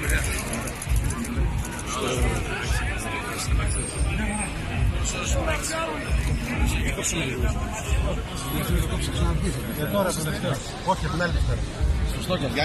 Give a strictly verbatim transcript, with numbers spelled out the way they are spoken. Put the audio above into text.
Και τώρα τελευταίο. Όχι, την άλλη Δευτέρα. Σωστό.